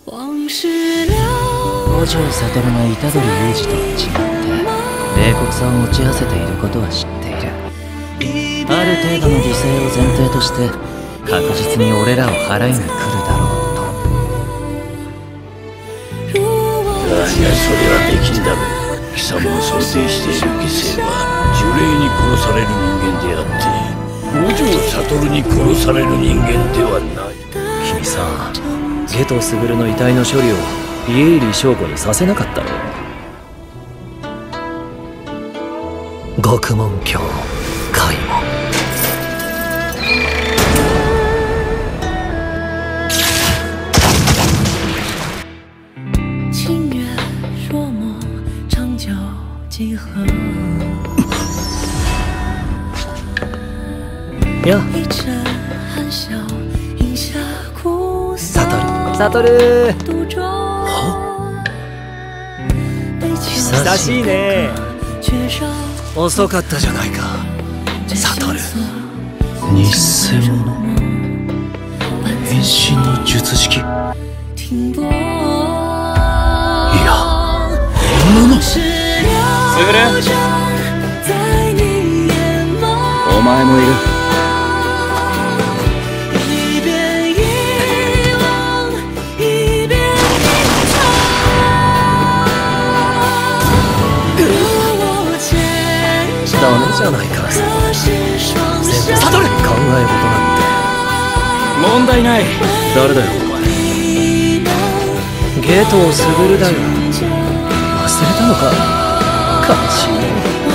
五条悟が虎杖裕二とは違って冷酷さを持ち合わせていることは知っている。ある程度の犠牲を前提として確実に俺らを払いに来るだろうと。 だがそれはできんだろう。貴様を想定している犠牲は呪霊に殺される人間であって五条悟に殺される人間ではない。 君さ、夏油傑の遺体の処理を家入翔子にさせなかったろ。獄門疆開門。 清月若梦，长久几何？ や一阵含笑，饮下苦涩。 悟独酌。 久しいね。 缺少。 遅かったじゃないか、悟。 偽物。変身の術式。いや、本物。 すぐる、お前もいる。ダメじゃないか、悟。考え事なんて問題ない。誰だよお前。夏油傑だが忘れたのか。悲しいね。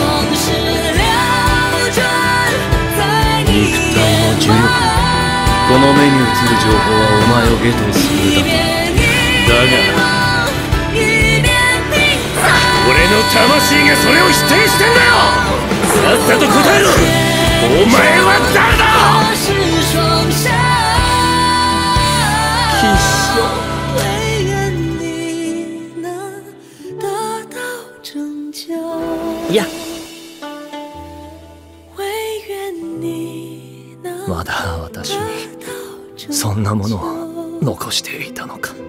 肉体の呪力、この目に映る情報はお前を夏油傑だ。だが俺の魂がそれを否定してんだよ。さっさと答えろ。お前は誰だ。いや、まだ私にそんなものを残していたのか。